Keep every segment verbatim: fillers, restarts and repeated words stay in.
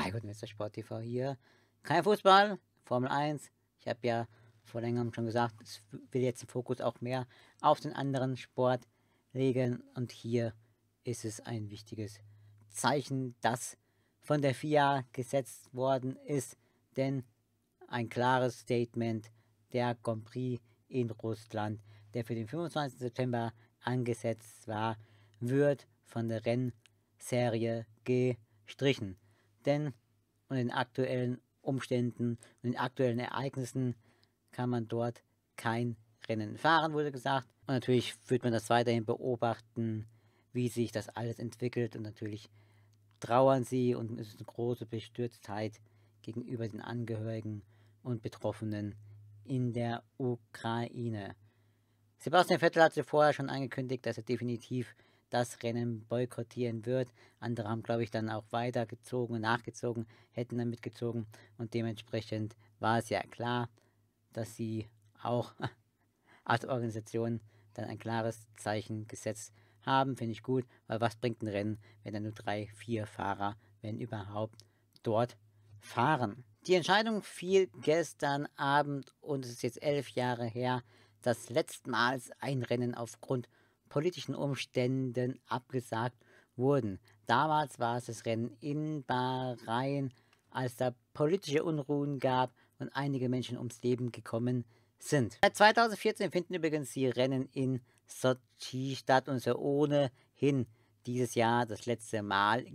Ja, gut, Mister Sport T V hier. Kein Fußball, Formel eins. Ich habe ja vor längerem schon gesagt, ich will jetzt den Fokus auch mehr auf den anderen Sport legen. Und hier ist es ein wichtiges Zeichen, das von der F I A gesetzt worden ist. Denn ein klares Statement, der Grand Prix in Russland, der für den fünfundzwanzigsten September angesetzt war, wird von der Rennserie gestrichen. Denn unter den aktuellen Umständen und den aktuellen Ereignissen kann man dort kein Rennen fahren, wurde gesagt. Und natürlich wird man das weiterhin beobachten, wie sich das alles entwickelt. Und natürlich trauern sie und es ist eine große Bestürztheit gegenüber den Angehörigen und Betroffenen in der Ukraine. Sebastian Vettel hatte vorher schon angekündigt, dass er definitiv das Rennen boykottieren wird. Andere haben, glaube ich, dann auch weitergezogen und nachgezogen, hätten dann mitgezogen. Und dementsprechend war es ja klar, dass sie auch als Organisation dann ein klares Zeichen gesetzt haben. Finde ich gut, weil was bringt ein Rennen, wenn dann nur drei, vier Fahrer, wenn überhaupt, dort fahren. Die Entscheidung fiel gestern Abend und es ist jetzt elf Jahre her, dass letztmals ein Rennen aufgrund politischen Umständen abgesagt wurden. Damals war es das Rennen in Bahrain, als da politische Unruhen gab und einige Menschen ums Leben gekommen sind. Seit zweitausendvierzehn finden übrigens die Rennen in Sochi statt und ist ja ohnehin dieses Jahr das letzte Mal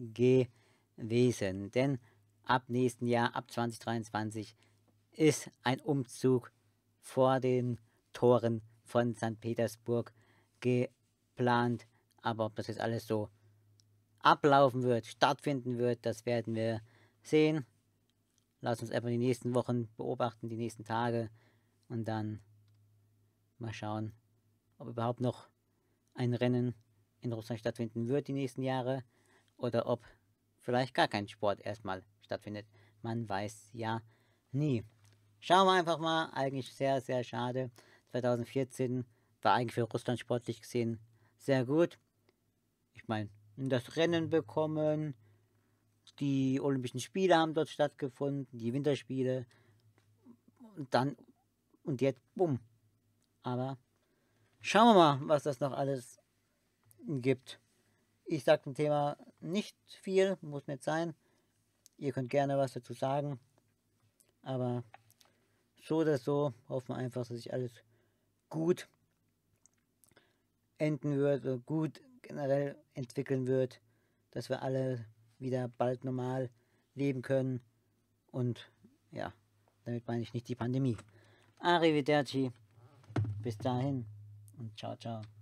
gewesen. Denn ab nächsten Jahr, ab zwanzig dreiundzwanzig, ist ein Umzug vor den Toren von Sankt Petersburg geplant. Aber ob das jetzt alles so ablaufen wird, stattfinden wird, das werden wir sehen. Lass uns einfach die nächsten Wochen beobachten, die nächsten Tage und dann mal schauen, ob überhaupt noch ein Rennen in Russland stattfinden wird die nächsten Jahre oder ob vielleicht gar kein Sport erstmal stattfindet. Man weiß ja nie. Schauen wir einfach mal, eigentlich sehr, sehr schade. zweitausendvierzehn war eigentlich für Russland sportlich gesehen sehr gut. Ich meine, das Rennen bekommen, die Olympischen Spiele haben dort stattgefunden, die Winterspiele und dann und jetzt bumm. Aber schauen wir mal, was das noch alles gibt. Ich sage zum Thema nicht viel, muss nicht sein. Ihr könnt gerne was dazu sagen. Aber so oder so hoffen wir einfach, dass sich alles gut enden wird, gut generell entwickeln wird, dass wir alle wieder bald normal leben können. Und ja, damit meine ich nicht die Pandemie. Arrivederci, bis dahin und ciao, ciao.